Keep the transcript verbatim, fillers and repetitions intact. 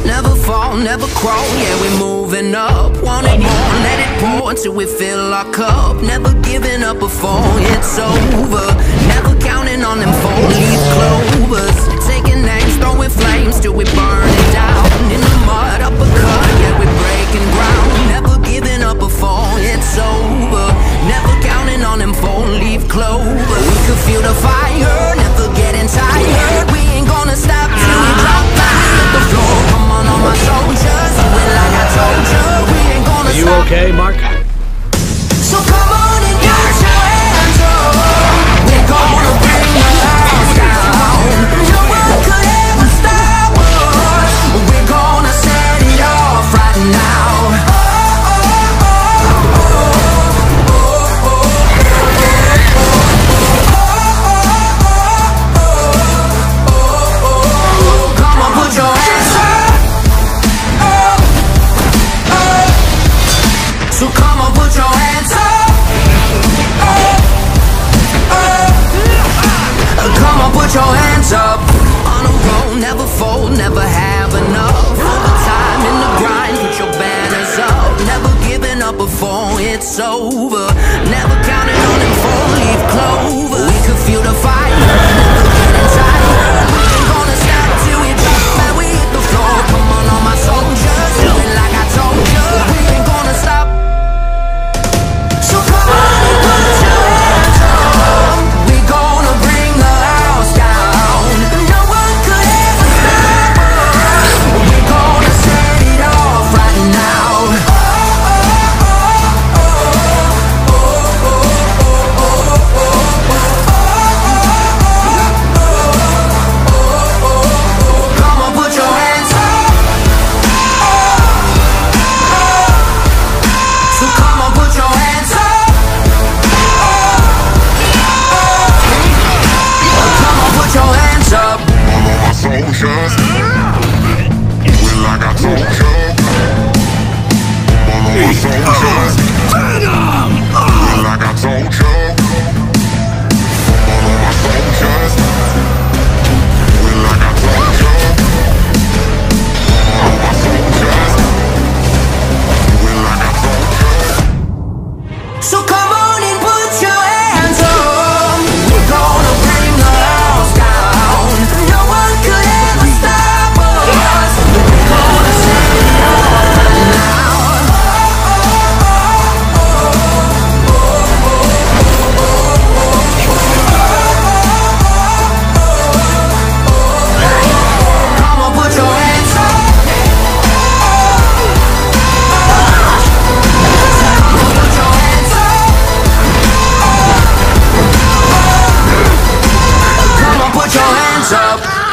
never fall, never crawl. Yeah, we're moving up. Want it more, let it pour till we fill our cup. Never giving up before it's over. Never counting on them four-leaf clovers. Taking names, throwing flames till we burn it down. In the mud, uppercut, yeah, we're breaking ground. Never giving up before it's over. Never counting on them four-leaf clovers. We could feel the fire, never getting tired. We ain't gonna stop till we drop down. We hit the floor, come on, all my soldiers. Do it like I told you. We ain't gonna Are you stop. okay, Mark? So come on and put your hands up. We're gonna bring the house down. No one could ever stop us. We're gonna set it off right now. Come on, put your hands up. So come on, put your hands up. Come on, put your hands up. On a roll, never fold, never have enough. All the time in the grind, put your banners up. Never giving up before it's over. Never counting on them four-leaf clover. We could feel the fire, never getting tired. We ain't gonna stop till we drop, man, we hit the floor. Come on, all my soldiers, do it like I told you. We ain't gonna stop. So come on and put your hands up. We gonna bring the house down. No one could ever stop us. We gonna set it off right now. Come on, put your hands up. So come on, put your hands up. Come on, put your hands up. All of my soldiers, do it like I told you. All of my soldiers, do it like I told you. All of my soldiers, do it like I told you. All of my soldiers, do it like I told you. So come on and put your hands up. We're gonna bring the house down. No one could ever stop us. We're gonna set it off right now. Come on, put your hands up. Put your hands up. Come on, put your hands up.